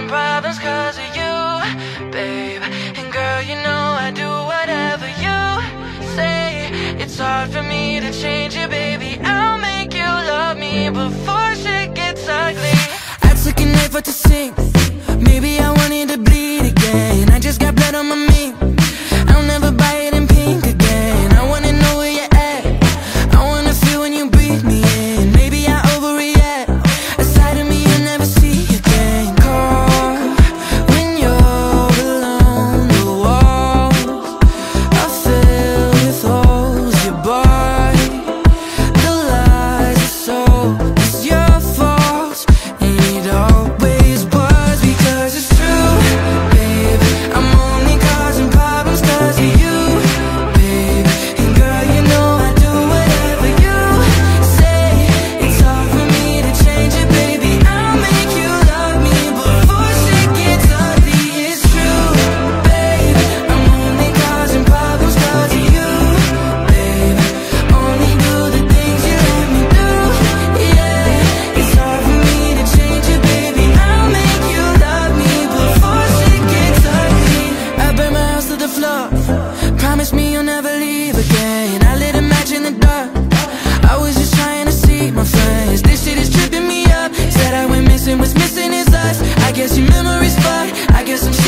problems cause of you, babe. And girl, you know I do whatever you say. It's hard for me to change you, baby. I'll make you love me before shit gets ugly. I took an effort to sing. Maybe I wanted to bleed again. I just got blood on my mink. I'll never buy it in pink again. I wanna know where you're at. I wanna feel when you breathe me in. Maybe I overreact. A side of me you'll never see again. Call when you're alone. The walls are filled with holes. Your body, the lies are so. It's your fault, and it always was. Because it's true, babe. I'm only causing problems cause of you, babe. And girl, you know I do whatever you say. It's hard for me to change it, baby. I'll make you love me before shit gets ugly. It's true, babe. I'm only causing problems cause of you, babe. Only do the things you let me do, yeah. It's hard for me to change it, baby. I'll make you love me before shit gets ugly. I burn my house to the floor. Promise me you'll never leave again. I lit a match in the dark. I was just trying to see my friends. This shit is tripping me up. Said I went missing, what's missing is us. I guess your memory's fucked. I guess I'm